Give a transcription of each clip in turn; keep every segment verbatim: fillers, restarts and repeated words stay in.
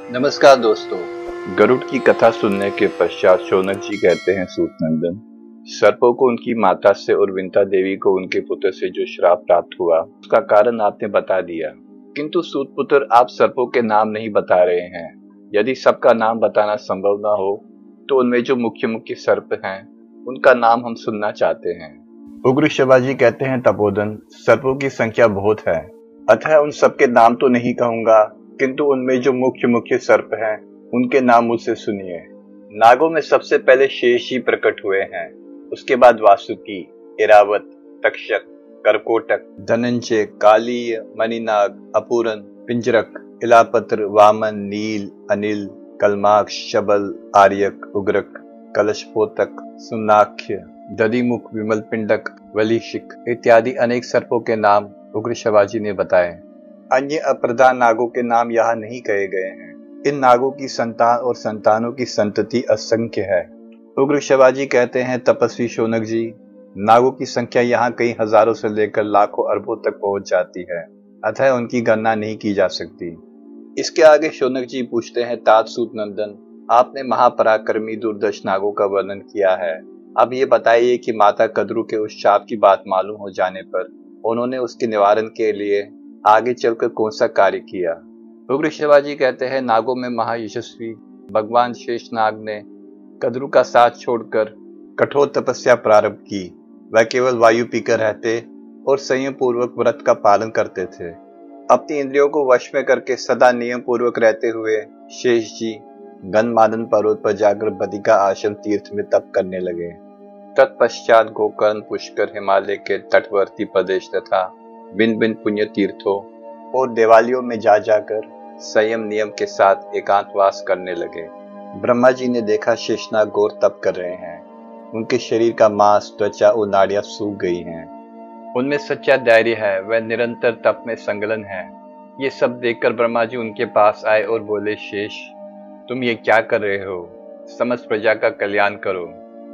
नमस्कार दोस्तों। गरुड़ की कथा सुनने के पश्चात शौनक जी कहते हैं सूत नंदन, सर्पों को उनकी माता से और विंता देवी को उनके पुत्र से जो श्राप प्राप्त हुआ उसका कारण आपने बता दिया, किंतु सूत पुत्र आप सर्पों के नाम नहीं बता रहे हैं। यदि सबका नाम बताना संभव न हो तो उनमें जो मुख्य मुख्य सर्प हैं उनका नाम हम सुनना चाहते हैं। उग्र शिवाजी कहते हैं तपोधन, सर्पों की संख्या बहुत है, अतः उन सबके नाम तो नहीं कहूंगा, किंतु उनमें जो मुख्य मुख्य सर्प हैं उनके नाम मुझसे सुनिए। नागों में सबसे पहले शेष जी प्रकट हुए हैं, उसके बाद वासुकी, इरावत, तक्षक, करकोटक, धनंजय, कालीय, मणिनाग, अपूरन, पिंजरक, इलापत्र, वामन, नील, अनिल, कलमाक्ष, शबल, आर्यक, उग्रक, कलशपोतक, सुनाख्य, दधिमुख, विमल पिंडक, वलिशिक इत्यादि अनेक सर्पों के नाम उग्र शिवाजी ने बताए। अन्य अप्रधान नागों के नाम यहाँ नहीं कहे गए हैं। इन नागों की संतान और संतानों की संतति असंख्य है। उग्र शिवाजी कहते हैं तपस्वी शौनक जी, नागों की संख्या यहाँ कई हजारों से लेकर लाखों अरबों तक पहुंच जाती है, अतः उनकी गणना नहीं की जा सकती। इसके आगे शौनक जी पूछते हैं, तात सूत नंदन, आपने महापराक्रमी दुर्दश नागों का वर्णन किया है, अब ये बताइए कि माता कद्रू के उस शाप की बात मालूम हो जाने पर उन्होंने उसके निवारण के लिए आगे चलकर कौन सा कार्य किया। उग्र शिवाजी कहते हैं, नागों में महायशस्वी भगवान शेषनाग ने कद्रू का साथ छोड़कर कठोर तपस्या प्रारंभ की। वह केवल वायु पीकर रहते और संयम पूर्वक व्रत का पालन करते थे। अपनी इंद्रियों को वश में करके सदा नियम पूर्वक रहते हुए शेष जी गंधमादन पर्वत पर जाकर बदिका आश्रम तीर्थ में तप करने लगे। तत्पश्चात गोकर्ण, पुष्कर, हिमालय के तटवर्ती प्रदेश तथा भिन्न भिन्न पुण्य तीर्थों और देवालयों में जा जाकर संयम नियम के साथ एकांतवास करने लगे। ब्रह्मा जी ने देखा शेषनाग घोर तप कर रहे हैं, उनके शरीर का मांस, त्वचा और नाड़ियां सूख गई हैं, उनमें सच्चा धैर्य है, वह निरंतर तप में संलग्न है। ये सब देखकर ब्रह्मा जी उनके पास आए और बोले, शेष तुम ये क्या कर रहे हो, समस्त प्रजा का कल्याण करो।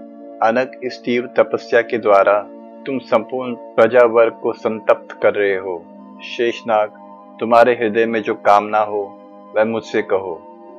अनक इस तीव्र तपस्या के द्वारा तुम संपूर्ण प्रजा वर्ग को संतप्त कर रहे हो। शेषनाग, तुम्हारे हृदय में जो कामना हो वह मुझसे कहो,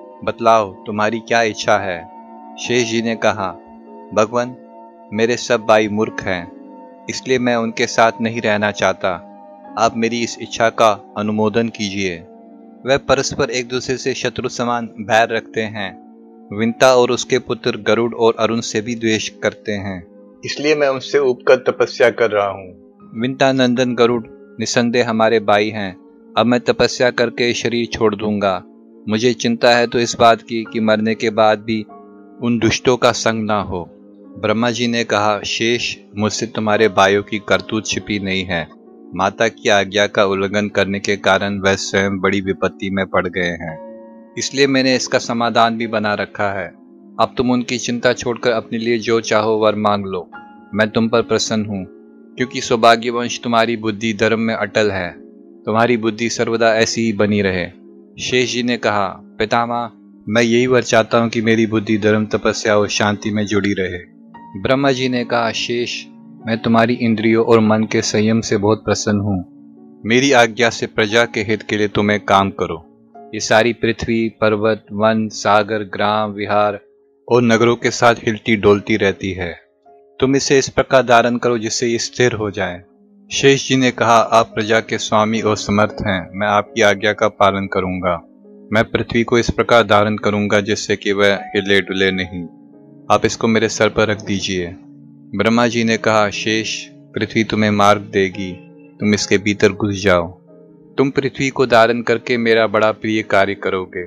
बतलाओ तुम्हारी क्या इच्छा है। शेष जी ने कहा, भगवान, मेरे सब भाई मूर्ख हैं, इसलिए मैं उनके साथ नहीं रहना चाहता, आप मेरी इस इच्छा का अनुमोदन कीजिए। वह परस्पर एक दूसरे से शत्रु समान बैर रखते हैं, विंता और उसके पुत्र गरुड़ और अरुण से भी द्वेष करते हैं, इसलिए मैं उनसे उपकर तपस्या कर रहा हूँ। विंता नंदन गरुड़ निसंदेह हमारे भाई हैं, अब मैं तपस्या करके शरीर छोड़ दूंगा। मुझे चिंता है तो इस बात की कि मरने के बाद भी उन दुष्टों का संग ना हो। ब्रह्मा जी ने कहा, शेष, मुझसे तुम्हारे भाइयों की करतूत छिपी नहीं है। माता की आज्ञा का उल्लंघन करने के कारण वह स्वयं बड़ी विपत्ति में पड़ गए हैं, इसलिए मैंने इसका समाधान भी बना रखा है। अब तुम उनकी चिंता छोड़कर अपने लिए जो चाहो वर मांग लो, मैं तुम पर प्रसन्न हूँ, क्योंकि सौभाग्यवंश तुम्हारी बुद्धि धर्म में अटल है, तुम्हारी बुद्धि सर्वदा ऐसी ही बनी रहे। शेष जी ने कहा, पितामह, मैं यही वर चाहता हूँ कि मेरी बुद्धि धर्म, तपस्या और शांति में जुड़ी रहे। ब्रह्मा जी ने कहा, शेष, मैं तुम्हारी इंद्रियों और मन के संयम से बहुत प्रसन्न हूँ, मेरी आज्ञा से प्रजा के हित के लिए तुम एक काम करो। ये सारी पृथ्वी, पर्वत, वन, सागर, ग्राम, विहार और नगरों के साथ हिलती डोलती रहती है, तुम इसे इस प्रकार धारण करो जिससे ये स्थिर हो जाए। शेष जी ने कहा, आप प्रजा के स्वामी और समर्थ हैं, मैं आपकी आज्ञा का पालन करूंगा। मैं पृथ्वी को इस प्रकार धारण करूंगा जिससे कि वह हिले डुले नहीं, आप इसको मेरे सर पर रख दीजिए। ब्रह्मा जी ने कहा, शेष, पृथ्वी तुम्हें मार्ग देगी, तुम इसके भीतर घुस जाओ, तुम पृथ्वी को धारण करके मेरा बड़ा प्रिय कार्य करोगे।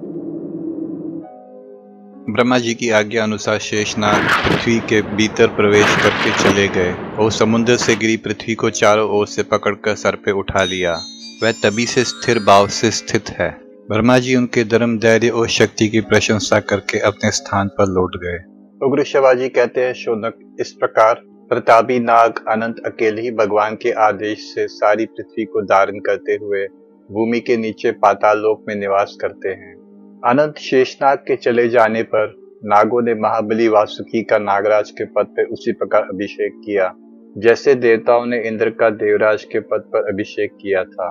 ब्रह्मा जी की आज्ञा अनुसार शेषनाग पृथ्वी के भीतर प्रवेश करके चले गए और समुद्र से गिरी पृथ्वी को चारों ओर से पकड़कर सर पे उठा लिया। वह तभी से स्थिर भाव से स्थित है। ब्रह्मा जी उनके धर्म, धैर्य और शक्ति की प्रशंसा करके अपने स्थान पर लौट गए। उग्र शिवाजी कहते हैं, शौनक, इस प्रकार प्रतापी नाग अनंत अकेले ही भगवान के आदेश से सारी पृथ्वी को धारण करते हुए भूमि के नीचे पाताल लोक में निवास करते हैं। अनंत शेषनाग के चले जाने पर नागों ने महाबली वासुकी का नागराज के पद पर उसी प्रकार अभिषेक किया जैसे देवताओं ने इंद्र का देवराज के पद पर अभिषेक किया था।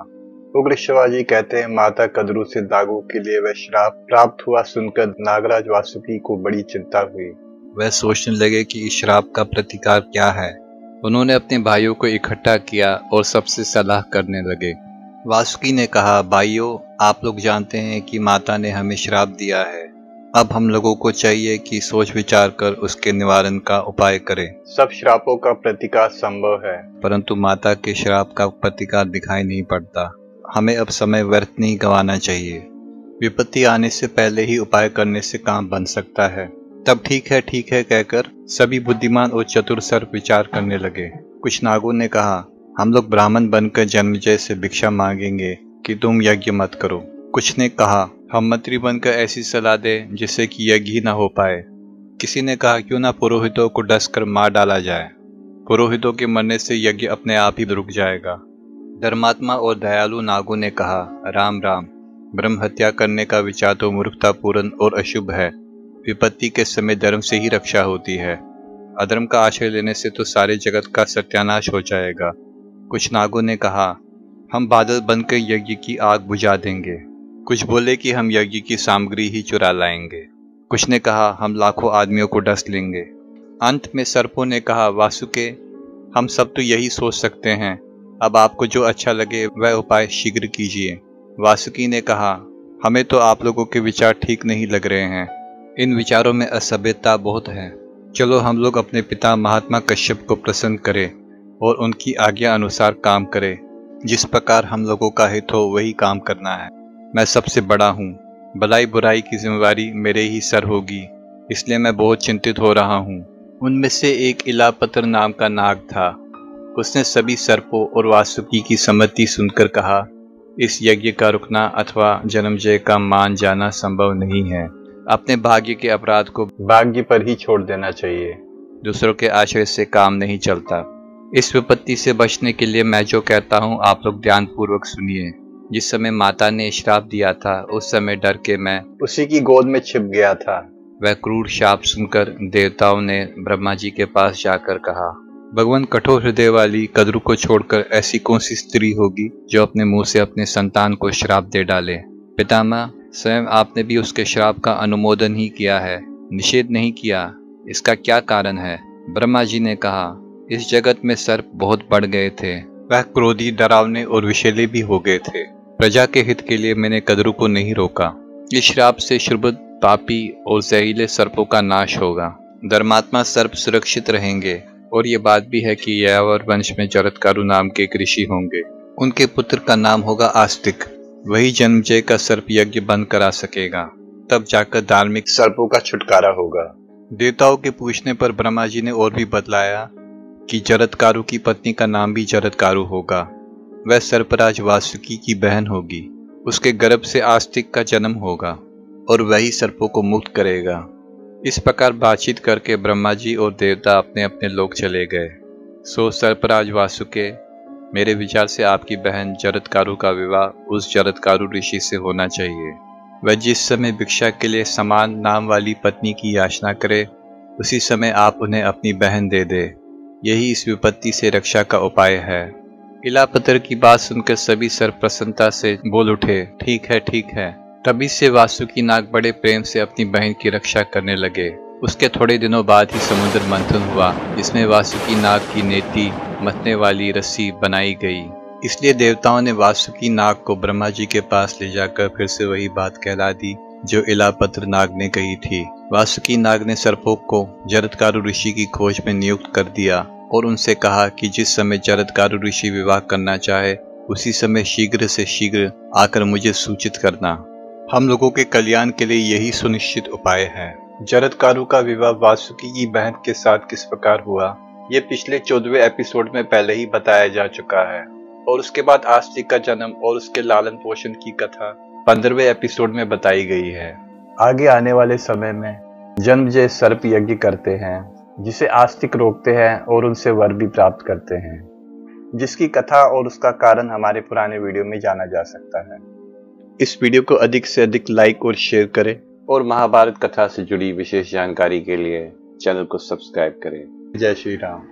उग्र शिवाजी कहते हैं, माता कद्रू से दागू के लिए वह श्राप प्राप्त हुआ सुनकर नागराज वासुकी को बड़ी चिंता हुई। वह सोचने लगे कि इस श्राप का प्रतिकार क्या है। उन्होंने अपने भाइयों को इकट्ठा किया और सबसे सलाह करने लगे। वासुकी ने कहा, भाइयों, आप लोग जानते हैं कि माता ने हमें श्राप दिया है। अब हम लोगों को चाहिए कि सोच विचार कर उसके निवारण का उपाय करें। सब श्रापों का प्रतिकार संभव है, परंतु माता के श्राप का प्रतिकार दिखाई नहीं पड़ता। हमें अब समय व्यर्थ नहीं गंवाना चाहिए। विपत्ति आने से पहले ही उपाय करने से काम बन सकता है। तब ठीक है ठीक है कहकर सभी बुद्धिमान और चतुर सर्प विचार करने लगे। कुछ नागों ने कहा, हम लोग ब्राह्मण बनकर जन्मजय से भिक्षा मांगेंगे कि तुम यज्ञ मत करो। कुछ ने कहा, हम मंत्री बनकर ऐसी सलाह दे जिससे कि यज्ञ ही न हो पाए। किसी ने कहा, क्यों ना पुरोहितों को डसकर मार डाला जाए। पुरोहितों के मरने से यज्ञ अपने आप ही रुक जाएगा। धर्मात्मा और दयालु नागों ने कहा, राम राम, ब्रह्म हत्या करने का विचार तो मूर्खतापूर्ण और अशुभ है। विपत्ति के समय धर्म से ही रक्षा होती है। अधर्म का आश्रय लेने से तो सारे जगत का सत्यानाश हो जाएगा। कुछ नागों ने कहा, हम बादल बनकर यज्ञ की आग बुझा देंगे। कुछ बोले कि हम यज्ञ की सामग्री ही चुरा लाएंगे। कुछ ने कहा, हम लाखों आदमियों को डस लेंगे। अंत में सर्पों ने कहा, वासुके, हम सब तो यही सोच सकते हैं। अब आपको जो अच्छा लगे वह उपाय शीघ्र कीजिए। वासुकी ने कहा, हमें तो आप लोगों के विचार ठीक नहीं लग रहे हैं। इन विचारों में असभ्यता बहुत है। चलो हम लोग अपने पिता महात्मा कश्यप को प्रसन्न करें और उनकी आज्ञा अनुसार काम करें। जिस प्रकार हम लोगों का हित हो वही काम करना है। मैं सबसे बड़ा हूँ, भलाई बुराई की जिम्मेवारी मेरे ही सर होगी, इसलिए मैं बहुत चिंतित हो रहा हूँ। उनमें से एक इलापत्र नाम का नाग था। उसने सभी सर्पों और वासुकी की सम्मति सुनकर कहा, इस यज्ञ का रुकना अथवा जन्मजय का मान जाना संभव नहीं है। अपने भाग्य के अपराध को भाग्य पर ही छोड़ देना चाहिए। दूसरों के आश्रय से काम नहीं चलता। इस विपत्ति से बचने के लिए मैं जो कहता हूँ आप लोग ध्यान पूर्वक सुनिए। जिस समय माता ने श्राप दिया था उस समय डर के मैं उसी की गोद में छिप गया था। वह क्रूर शाप सुनकर देवताओं ने ब्रह्मा जी के पास जाकर कहा, भगवान, कठोर हृदय वाली कद्रू को छोड़कर ऐसी कौन सी स्त्री होगी जो अपने मुंह से अपने संतान को श्राप दे डाले। पितामह, स्वयं आपने भी उसके श्राप का अनुमोदन ही किया है, निषेध नहीं किया। इसका क्या कारण है? ब्रह्मा जी ने कहा, इस जगत में सर्प बहुत बढ़ गए थे। वह क्रोधी, डरावने और विषैले भी हो गए थे। प्रजा के हित के लिए मैंने कद्रू को नहीं रोका। इस श्राप से शुभ, पापी और जहरीले सर्पों का नाश होगा। धर्मात्मा सर्प सुरक्षित रहेंगे। और ये बात भी है कि यावर वंश में जरत्कारु नाम के एक ऋषि होंगे। उनके पुत्र का नाम होगा आस्तिक। वही जन्मजय का सर्प यज्ञ बंद करा सकेगा। तब जाकर धार्मिक सर्पों का छुटकारा होगा। देवताओं के पूछने पर ब्रह्मा जी ने और भी बतलाया कि जरत्कारु की पत्नी का नाम भी जरत्कारु होगा। वह सर्पराज वासुकी की बहन होगी। उसके गर्भ से आस्तिक का जन्म होगा और वही सर्पों को मुक्त करेगा। इस प्रकार बातचीत करके ब्रह्मा जी और देवता अपने अपने लोक चले गए। सो सर्पराज वासुके, मेरे विचार से आपकी बहन जरत्कारु का विवाह उस जरत्कारु ऋषि से होना चाहिए। वह जिस समय भिक्षा के लिए समान नाम वाली पत्नी की याचना करे उसी समय आप उन्हें अपनी बहन दे दे। यही इस विपत्ति से रक्षा का उपाय है। इलापत्र की बात सुनकर सभी सर्प प्रसन्नता से बोल उठे, ठीक है ठीक है। तभी से वासुकी नाग बड़े प्रेम से अपनी बहन की रक्षा करने लगे। उसके थोड़े दिनों बाद ही समुद्र मंथन हुआ, जिसमें वासुकी नाग की नेति मथने वाली रस्सी बनाई गई। इसलिए देवताओं ने वासुकी नाग को ब्रह्मा जी के पास ले जाकर फिर से वही बात कहला दी जो इलापत्र नाग ने कही थी। वासुकी नाग ने सर्पों को जरत्कारु ऋषि की खोज में नियुक्त कर दिया और उनसे कहा कि जिस समय जरत्कारु ऋषि विवाह करना चाहे उसी समय शीघ्र से शीघ्र आकर मुझे सूचित करना। हम लोगों के कल्याण के लिए यही सुनिश्चित उपाय है। जरत्कारु का विवाह वासुकी की बहन के साथ किस प्रकार हुआ, ये पिछले चौदहवें एपिसोड में पहले ही बताया जा चुका है। और उसके बाद आस्तिक का जन्म और उसके लालन पोषण की कथा पंद्रहवें एपिसोड में बताई गई है। आगे आने वाले समय में जन्मजय सर्प यज्ञ करते हैं, जिसे आस्तिक रोकते हैं और उनसे वर भी प्राप्त करते हैं, जिसकी कथा और उसका कारण हमारे पुराने वीडियो में जाना जा सकता है। इस वीडियो को अधिक से अधिक लाइक और शेयर करें और महाभारत कथा से जुड़ी विशेष जानकारी के लिए चैनल को सब्सक्राइब करें। जय श्री राम।